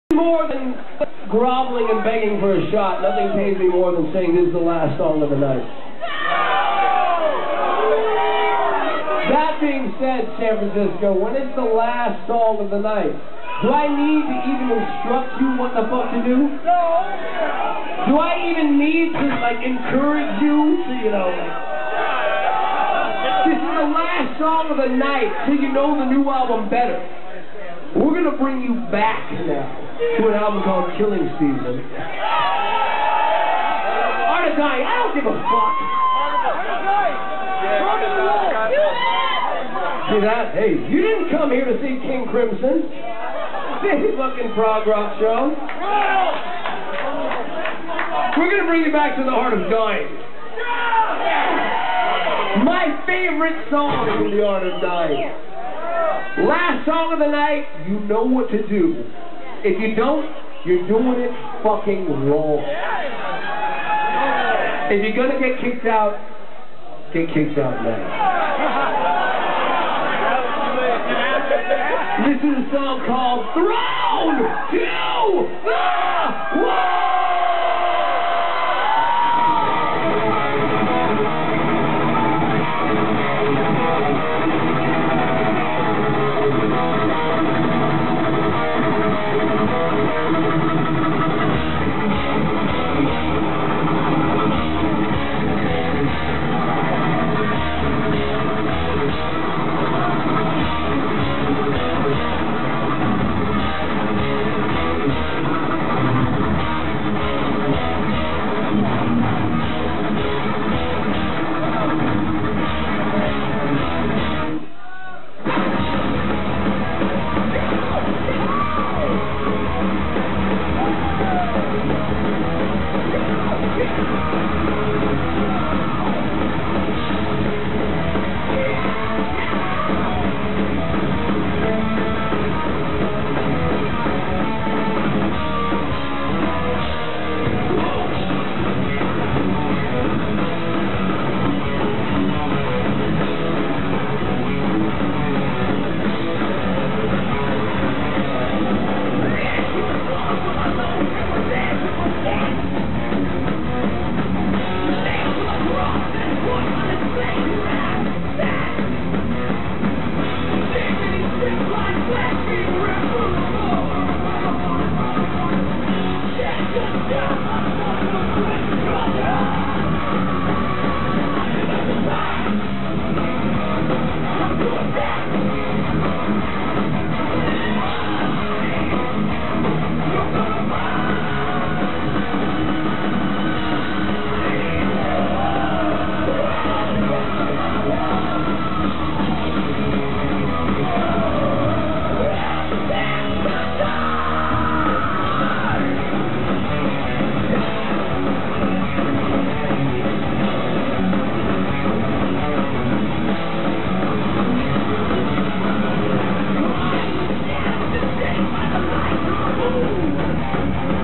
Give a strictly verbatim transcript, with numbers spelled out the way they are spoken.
More than groveling and begging for a shot, nothing pays me more than saying this is the last song of the night. That being said, San Francisco, when it's the last song of the night, do I need to even instruct you what the fuck to do? Do I even need to, like, encourage you to, you know, like, this is the last song of the night till you know the new album better. We're going to bring you back now to an album called Killing Season. Art of Dying, I don't give a fuck. See that? Hey, you didn't come here to see King Crimson. This fucking prog rock show. We're going to bring you back to the Art of Dying. My favorite song in the Art of Dying. Last song of the night, you know what to do. If you don't, you're doing it fucking wrong. If you're gonna get kicked out, get kicked out now. This is a song called Thrown to the Wall! Ooh.